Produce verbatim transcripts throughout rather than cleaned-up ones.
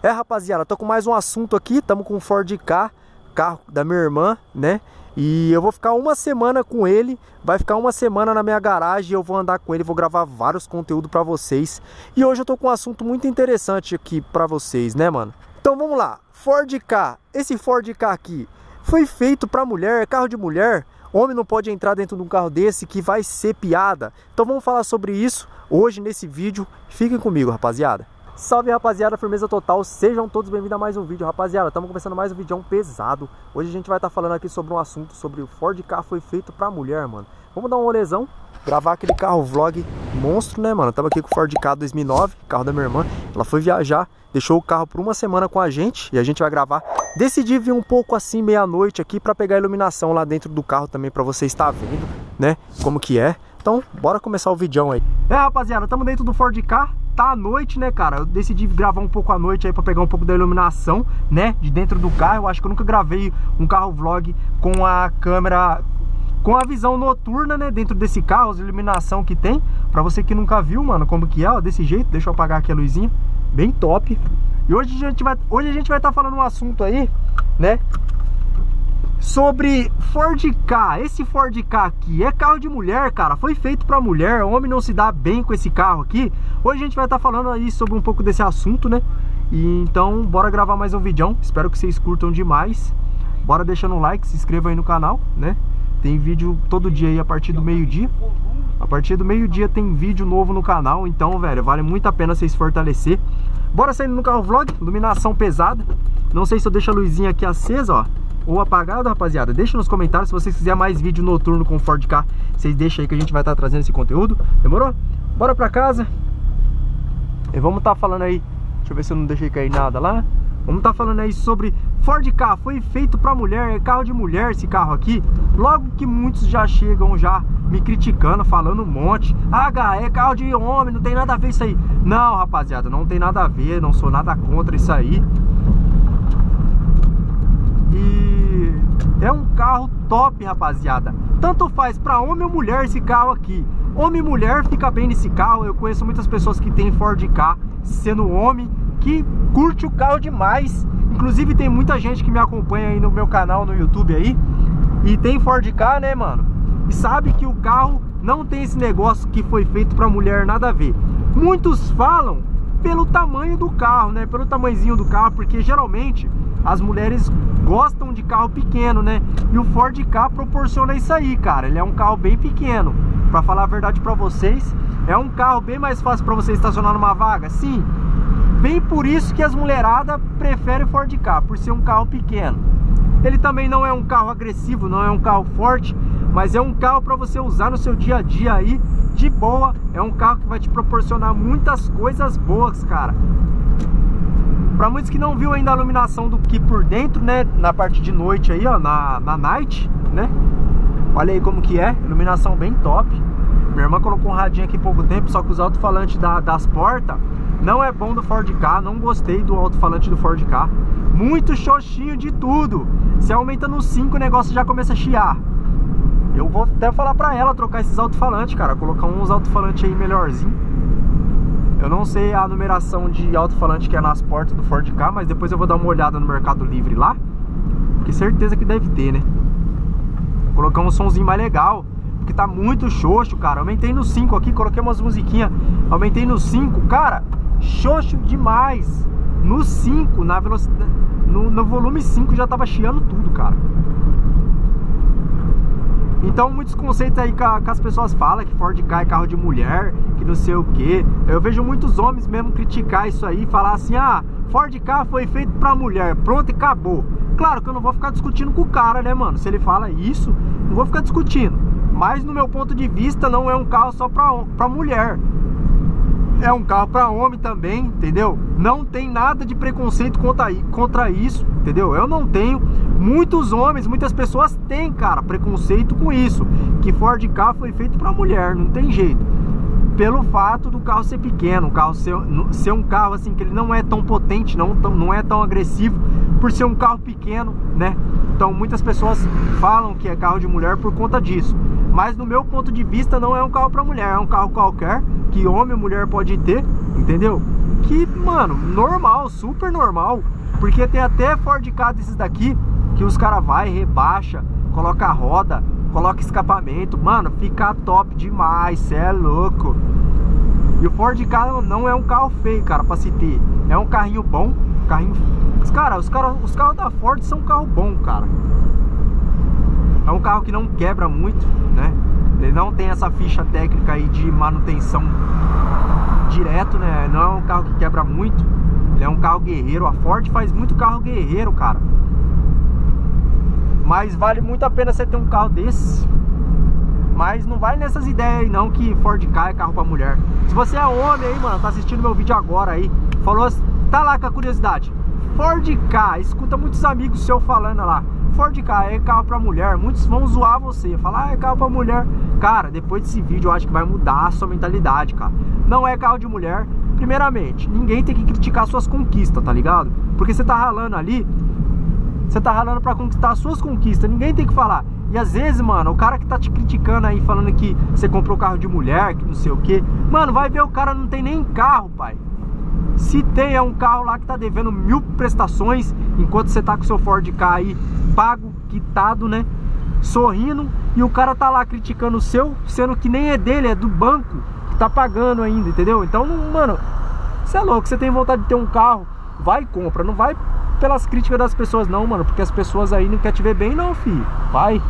É, rapaziada, tô com mais um assunto aqui. Tamo com o Ford Ka, carro da minha irmã, né? E eu vou ficar uma semana com ele. Vai ficar uma semana na minha garagem. Eu vou andar com ele, vou gravar vários conteúdos pra vocês. E hoje eu tô com um assunto muito interessante aqui pra vocês, né, mano? Então vamos lá, Ford Ka. Esse Ford Ka aqui foi feito pra mulher, é carro de mulher. Homem não pode entrar dentro de um carro desse que vai ser piada. Então vamos falar sobre isso hoje nesse vídeo. Fiquem comigo, rapaziada. Salve, rapaziada, firmeza total. Sejam todos bem-vindos a mais um vídeo, rapaziada. Estamos começando mais um vídeo pesado. Hoje a gente vai estar tá falando aqui sobre um assunto sobre o Ford Ka foi feito pra mulher, mano. Vamos dar um rolezão, gravar aquele carro vlog monstro, né, mano? Estamos aqui com o Ford Ka dois mil e nove, carro da minha irmã. Ela foi viajar, deixou o carro por uma semana com a gente e a gente vai gravar. Decidi vir um pouco assim meia-noite aqui pra pegar a iluminação lá dentro do carro também, pra você estar vendo, né, como que é. Então, bora começar o vídeo aí. É, rapaziada, estamos dentro do Ford Ka. Tá à noite, né, cara? Eu decidi gravar um pouco à noite aí pra pegar um pouco da iluminação, né, de dentro do carro. Eu acho que eu nunca gravei um carro vlog com a câmera, com a visão noturna, né, dentro desse carro, a iluminação que tem. Pra você que nunca viu, mano, como que é, ó, desse jeito. Deixa eu apagar aqui a luzinha. Bem top. E hoje a gente vai hoje a gente vai estar tá falando um assunto aí, né, sobre Ford Ka. Esse Ford Ka aqui é carro de mulher, cara. Foi feito pra mulher. O homem não se dá bem com esse carro aqui. Hoje a gente vai estar tá falando aí sobre um pouco desse assunto, né? E então, bora gravar mais um vídeo. Espero que vocês curtam demais. Bora deixando um like, se inscreva aí no canal, né? Tem vídeo todo dia aí a partir do meio-dia. A partir do meio-dia tem vídeo novo no canal. Então, velho, vale muito a pena vocês fortalecer. Bora saindo no carro vlog. Iluminação pesada. Não sei se eu deixo a luzinha aqui acesa, ó, ou apagado, rapaziada. Deixa nos comentários se vocês quiserem mais vídeo noturno com o Ford Ka. Vocês deixam aí que a gente vai estar trazendo esse conteúdo. Demorou? Bora pra casa. E vamos estar falando aí. Deixa eu ver se eu não deixei cair nada lá. Vamos estar falando aí sobre Ford Ka. Foi feito pra mulher. É carro de mulher esse carro aqui. Logo que muitos já chegam já me criticando, falando um monte. Ah, é carro de homem, não tem nada a ver isso aí. Não, rapaziada, não tem nada a ver. Não sou nada contra isso aí. E é um carro top, rapaziada. Tanto faz pra homem ou mulher esse carro aqui. Homem e mulher fica bem nesse carro. Eu conheço muitas pessoas que tem Ford Ka, sendo homem, que curte o carro demais. Inclusive tem muita gente que me acompanha aí no meu canal no YouTube aí e tem Ford Ka, né, mano? E sabe que o carro não tem esse negócio que foi feito pra mulher, nada a ver. Muitos falam pelo tamanho do carro, né? Pelo tamanhozinho do carro, porque geralmente as mulheres gostam de carro pequeno, né? E o Ford Ka proporciona isso aí, cara. Ele é um carro bem pequeno. Pra falar a verdade pra vocês, é um carro bem mais fácil pra você estacionar numa vaga. Sim, bem por isso que as mulheradas preferem o Ford Ka, por ser um carro pequeno. Ele também não é um carro agressivo, não é um carro forte, mas é um carro pra você usar no seu dia a dia aí, de boa. É um carro que vai te proporcionar muitas coisas boas, cara. Pra muitos que não viu ainda a iluminação do que por dentro, né, na parte de noite aí, ó, na, na night, né? Olha aí como que é, iluminação bem top. Minha irmã colocou um radinho aqui há pouco tempo, só que os alto-falantes da, das portas não é bom do Ford Ka. Não gostei do alto-falante do Ford Ka. Muito xoxinho de tudo. Se aumenta no cinco, o negócio já começa a chiar. Eu vou até falar pra ela trocar esses alto-falantes, cara. Colocar uns alto-falantes aí melhorzinho. Eu não sei a numeração de alto-falante que é nas portas do Ford Ka, mas depois eu vou dar uma olhada no Mercado Livre lá, porque certeza que deve ter, né? Vou colocar um somzinho mais legal, porque tá muito xoxo, cara. Aumentei no cinco aqui, coloquei umas musiquinhas. Aumentei no cinco, cara, xoxo demais. No cinco, na velocidade, no, no volume cinco já tava chiando tudo, cara. Então muitos conceitos aí que, a, que as pessoas falam, que Ford Ka é carro de mulher, que não sei o que. Eu vejo muitos homens mesmo criticar isso aí, falar assim: ah, Ford Ka foi feito pra mulher, pronto e acabou. Claro que eu não vou ficar discutindo com o cara, né, mano? Se ele fala isso, não vou ficar discutindo. Mas no meu ponto de vista não é um carro só pra, pra mulher. É um carro pra homem também, entendeu? Não tem nada de preconceito contra, contra isso, entendeu? Eu não tenho. Muitos homens, muitas pessoas têm, cara, preconceito com isso. Que Ford Ka foi feito pra mulher, não tem jeito. Pelo fato do carro ser pequeno, o carro ser, ser um carro assim que ele não é tão potente, não, não é tão agressivo, por ser um carro pequeno, né? Então muitas pessoas falam que é carro de mulher por conta disso. Mas no meu ponto de vista não é um carro para mulher, é um carro qualquer, que homem ou mulher pode ter, entendeu? que, mano, normal, super normal. Porque tem até Ford Ka desses daqui que os caras vai, rebaixa, coloca a roda, coloca escapamento. Mano, fica top demais, cê é louco. E o Ford Ka não é um carro feio, cara, pra se ter. É um carrinho bom, carrinho... Cara, os, cara, os carros da Ford são um carro bom, cara. É um carro que não quebra muito, né? Ele não tem essa ficha técnica aí de manutenção direto, né? Não é um carro que quebra muito. Ele é um carro guerreiro. A Ford faz muito carro guerreiro, cara. Mas vale muito a pena você ter um carro desse. Mas não vai nessas ideias aí não que Ford Ka é carro pra mulher. Se você é homem aí, mano, tá assistindo meu vídeo agora aí, falou, tá lá com a curiosidade, Ford Ka, escuta muitos amigos seus falando lá, Ford Ka é carro pra mulher. Muitos vão zoar você, falar, ah, é carro pra mulher. Cara, depois desse vídeo eu acho que vai mudar a sua mentalidade, cara. Não é carro de mulher. Primeiramente, ninguém tem que criticar suas conquistas, tá ligado? Porque você tá ralando ali, você tá ralando pra conquistar as suas conquistas. Ninguém tem que falar. E às vezes, mano, o cara que tá te criticando aí, falando que você comprou carro de mulher, que não sei o que, mano, vai ver, o cara não tem nem carro, pai. Se tem, é um carro lá que tá devendo mil prestações, enquanto você tá com o seu Ford Ka aí pago, quitado, né, sorrindo, e o cara tá lá criticando o seu, sendo que nem é dele, é do banco que tá pagando ainda, entendeu? Então, não, mano, você é louco, você tem vontade de ter um carro, vai e compra, não vai pelas críticas das pessoas não, mano, porque as pessoas aí não querem te ver bem não, filho, vai.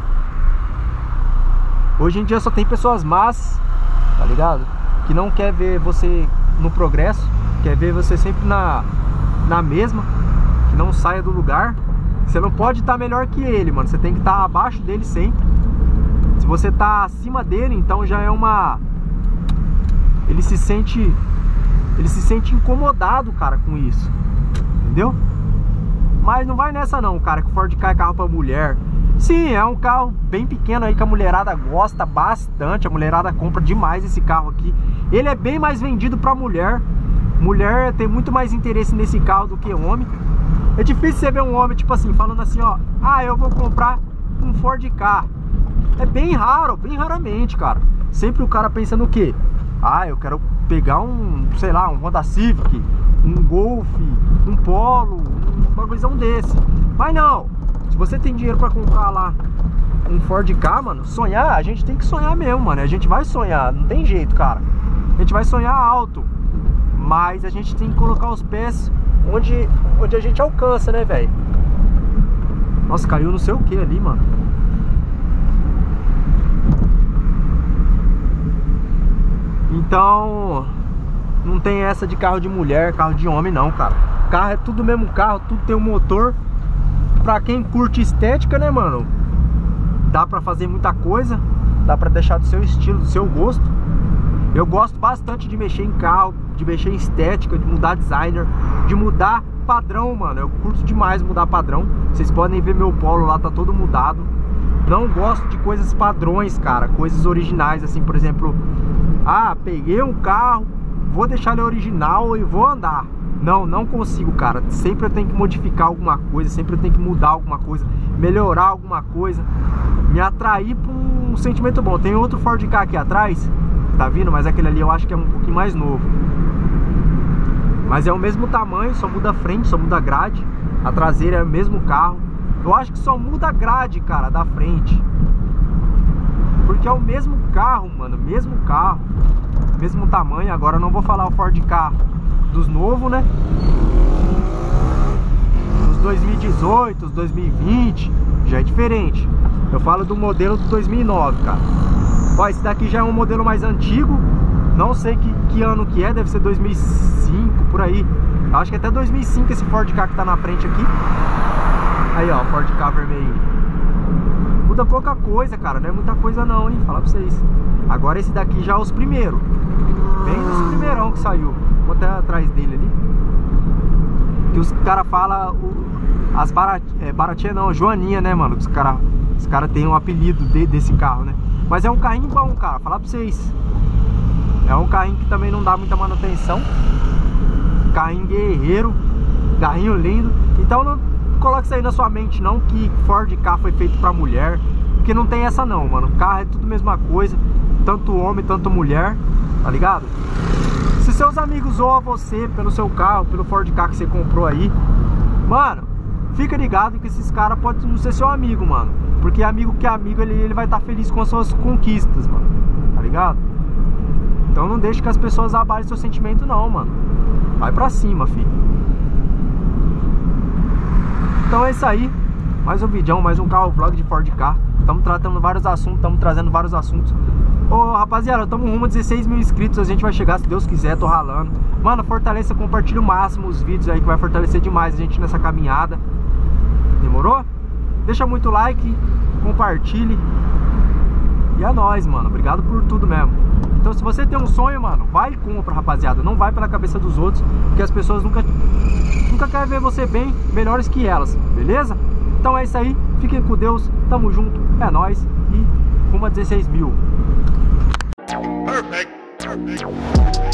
Hoje em dia só tem pessoas más, tá ligado? Que não quer ver você no progresso, quer ver você sempre na, na mesma, que não saia do lugar. Você não pode estar melhor que ele, mano, você tem que estar abaixo dele sempre. Se você tá acima dele, então já é uma... Ele se sente... Ele se sente incomodado, cara, com isso, entendeu? Mas não vai nessa não, cara, que o Ford Ka é carro pra mulher. Sim, é um carro bem pequeno aí que a mulherada gosta bastante. A mulherada compra demais esse carro aqui. Ele é bem mais vendido pra mulher. Mulher tem muito mais interesse nesse carro do que homem. É difícil você ver um homem, tipo assim, falando assim, ó, ah, eu vou comprar um Ford Ka. É bem raro, bem raramente, cara. Sempre o cara pensa no quê? Ah, eu quero pegar um, sei lá, um Honda Civic, um Golf, um Polo, um bagulhozão desse. Mas não, se você tem dinheiro pra comprar lá um Ford Ka, mano, sonhar, a gente tem que sonhar mesmo, mano. A gente vai sonhar, não tem jeito, cara. A gente vai sonhar alto, mas a gente tem que colocar os pés onde, onde a gente alcança, né, velho? Nossa, caiu não sei o que ali, mano. Então, não tem essa de carro de mulher, carro de homem não, cara. Carro é tudo o mesmo carro, tudo tem um motor. Pra quem curte estética, né, mano, dá pra fazer muita coisa, dá pra deixar do seu estilo, do seu gosto. Eu gosto bastante de mexer em carro, de mexer em estética, de mudar designer, de mudar padrão, mano. Eu curto demais mudar padrão. Vocês podem ver meu Polo lá, tá todo mudado. Não gosto de coisas padrões, cara, coisas originais, assim, por exemplo, ah, peguei um carro, vou deixar ele original e vou andar. Não, não consigo, cara. Sempre eu tenho que modificar alguma coisa, sempre eu tenho que mudar alguma coisa, melhorar alguma coisa, me atrair pra um sentimento bom. Tem outro Ford Ka aqui atrás, tá vindo? Mas aquele ali eu acho que é um pouquinho mais novo. Mas é o mesmo tamanho, só muda a frente, só muda a grade. A traseira é o mesmo carro. Eu acho que só muda a grade, cara, da frente. Porque é o mesmo carro, mano, mesmo carro, mesmo tamanho. Agora eu não vou falar o Ford Ka dos novos, né? Os dois mil e dezoito, os dois mil e vinte, já é diferente. Eu falo do modelo do dois mil e nove, cara. Ó, esse daqui já é um modelo mais antigo. Não sei que, que ano que é, deve ser dois mil e cinco, por aí. Acho que até dois mil e cinco esse Ford Ka que tá na frente aqui. Aí, ó, Ford Ka vermelho. Muda pouca coisa, cara, não é muita coisa não, hein, falar pra vocês. Agora esse daqui já é os primeiros. Bem dos primeirão que saiu. Vou até atrás dele ali. Que os caras falam as barat... é, baratinhas não, Joaninha, né, mano? Os caras os cara tem um apelido de, desse carro, né? Mas é um carrinho bom, cara, falar pra vocês. É um carrinho que também não dá muita manutenção. Carrinho guerreiro, carrinho lindo. Então não coloque isso aí na sua mente não, que Ford Ka foi feito pra mulher. Porque não tem essa não, mano. Carro é tudo a mesma coisa, tanto homem, tanto mulher, tá ligado? Se Se seus amigos zoam você pelo seu carro, pelo Ford Ka que você comprou aí, mano, fica ligado que esses caras podem não ser seu amigo, mano. Porque amigo que é amigo, ele, ele vai estar feliz com as suas conquistas, mano. Tá ligado? Então não deixe que as pessoas abalem seu sentimento não, mano. Vai pra cima, filho. Então é isso aí. Mais um vídeo, mais um carro vlog de Ford Ka. Estamos tratando vários assuntos, estamos trazendo vários assuntos. Ô, rapaziada, estamos rumo a dezesseis mil inscritos. A gente vai chegar, se Deus quiser, tô ralando. Mano, fortaleça, compartilha o máximo os vídeos aí, que vai fortalecer demais a gente nessa caminhada. Demorou? Deixa muito like, compartilhe. E é nóis, mano. Obrigado por tudo mesmo. Então se você tem um sonho, mano, vai e compra, rapaziada. Não vai pela cabeça dos outros, porque as pessoas nunca, nunca querem ver você bem, melhores que elas, beleza? Então é isso aí, fiquem com Deus, tamo junto, é nóis e rumo a dezesseis mil. Perfect. Perfect.